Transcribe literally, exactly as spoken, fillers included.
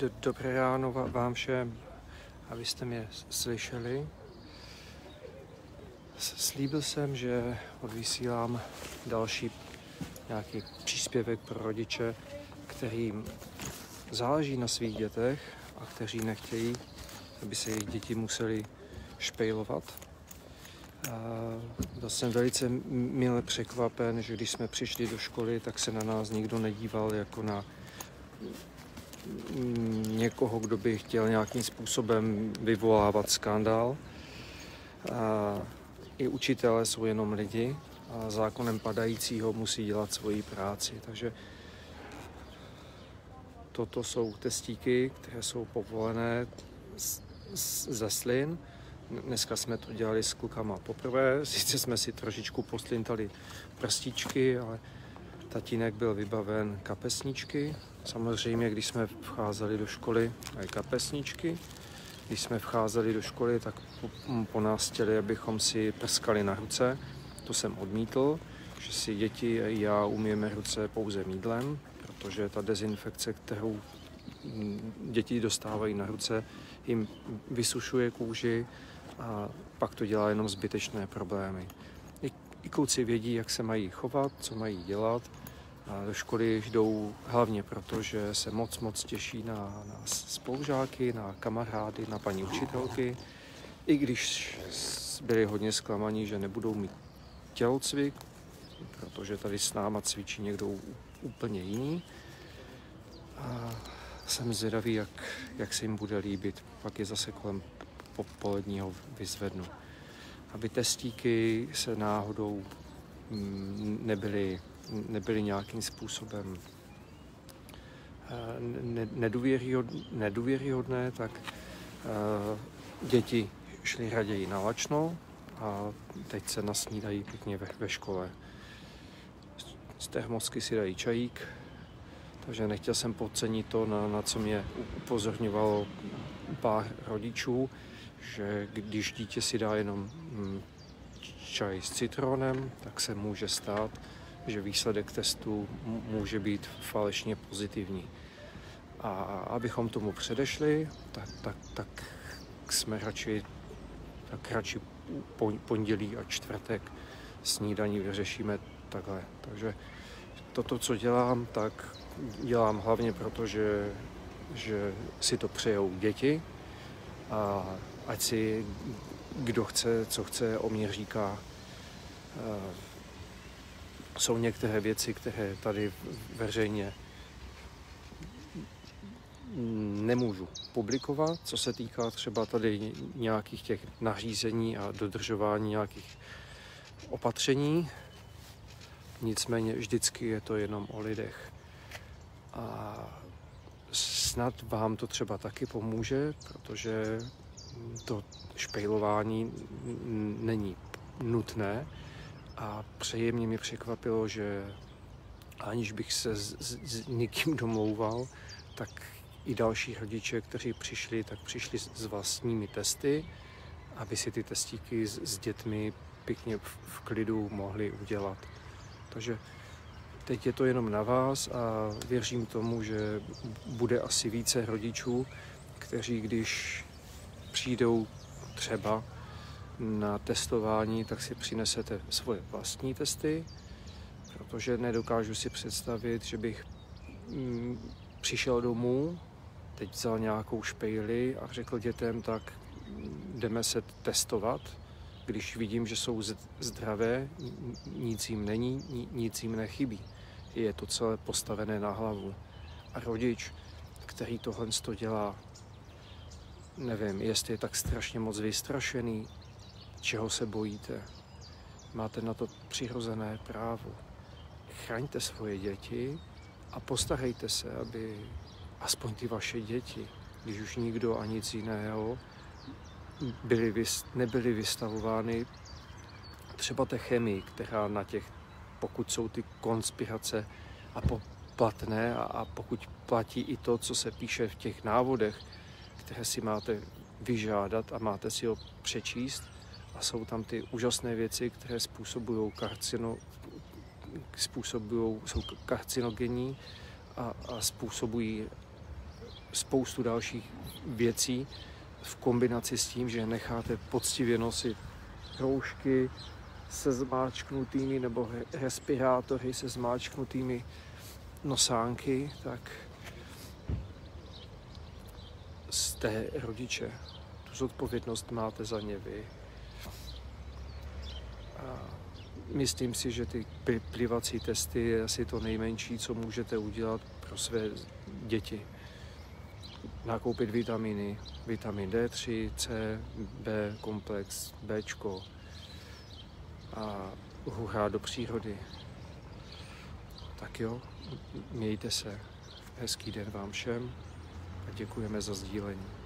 Do, dobré ráno vám všem, abyste mě slyšeli. Slíbil jsem, že odvysílám další nějaký příspěvek pro rodiče, kterým záleží na svých dětech a kteří nechtějí, aby se jejich děti museli špejlovat. A byl jsem velice mile překvapen, že když jsme přišli do školy, tak se na nás nikdo nedíval jako na někoho, kdo by chtěl nějakým způsobem vyvolávat skandál. A i učitelé jsou jenom lidi a zákonem padajícího musí dělat svoji práci. Takže toto jsou testíky, které jsou povolené ze slin. Dneska jsme to dělali s klukama poprvé, sice jsme si trošičku postlintali prstíčky, ale tatínek byl vybaven kapesničky. Samozřejmě, když jsme vcházeli do školy, aj kapesničky. Když jsme vcházeli do školy, tak po, po nás chtěli, abychom si prskali na ruce. To jsem odmítl, že si děti a já umyjeme ruce pouze mýdlem, protože ta dezinfekce, kterou děti dostávají na ruce, jim vysušuje kůži a pak to dělá jenom zbytečné problémy. I, i kluci vědí, jak se mají chovat, co mají dělat. A do školy jdou hlavně proto, že se moc, moc těší na, na spolužáky, na kamarády, na paní učitelky. I když byli hodně zklamaní, že nebudou mít tělocvik, protože tady s náma cvičí někdo úplně jiný. A jsem zvědavý, jak, jak se jim bude líbit. Pak je zase kolem popoledního vyzvednu. Aby testíky se náhodou nebyly nebyly nějakým způsobem nedůvěryhodné, tak děti šly raději na lačno a teď se nasnídají pěkně ve, ve škole. Z termosky si dají čajík, takže nechtěl jsem podcenit to, na, na co mě upozorňovalo pár rodičů, že když dítě si dá jenom čaj s citronem, tak se může stát, že výsledek testu může být falešně pozitivní. A abychom tomu předešli, tak, tak, tak jsme radši, tak radši pondělí a čtvrtek snídaní vyřešíme takhle. Takže toto, co dělám, tak dělám hlavně proto, že, že si to přejou děti a ať si kdo chce, co chce, o mě říká. Jsou některé věci, které tady veřejně nemůžu publikovat, co se týká třeba tady nějakých těch nařízení a dodržování nějakých opatření. Nicméně vždycky je to jenom o lidech. A snad vám to třeba taky pomůže, protože to špejlování není nutné. A příjemně mě překvapilo, že aniž bych se s, s, s někým domlouval, tak i další rodiče, kteří přišli, tak přišli s vlastními testy, aby si ty testíky s, s dětmi pěkně v, v klidu mohli udělat. Takže teď je to jenom na vás a věřím tomu, že bude asi více rodičů, kteří když přijdou třeba na testování, tak si přinesete svoje vlastní testy, protože nedokážu si představit, že bych mm, přišel domů, teď vzal nějakou špejli a řekl dětem, tak jdeme se testovat, když vidím, že jsou zdravé, nic jim není, nic jim nechybí. Je to celé postavené na hlavu. A rodič, který tohle dělá, nevím, jestli je tak strašně moc vystrašený, čeho se bojíte. Máte na to přirozené právo. Chraňte svoje děti a postarejte se, aby aspoň ty vaše děti, když už nikdo a nic jiného, byly, nebyly vystavovány třeba té chemii, která na těch, pokud jsou ty konspirace a platné a, a pokud platí i to, co se píše v těch návodech, které si máte vyžádat a máte si ho přečíst, a jsou tam ty úžasné věci, které způsobují karcino, způsobují, jsou karcinogenní a, a způsobují spoustu dalších věcí v kombinaci s tím, že necháte poctivě nosit roušky se zmáčknutými nebo respirátory se zmáčknutými nosánky, tak jste rodiče. Tu zodpovědnost máte za ně vy. A myslím si, že ty plivací testy je asi to nejmenší, co můžete udělat pro své děti. Nakoupit vitaminy, vitamin D tři, C, B komplex, Bčko a hurá do přírody. Tak jo, mějte se. Hezký den vám všem a děkujeme za sdílení.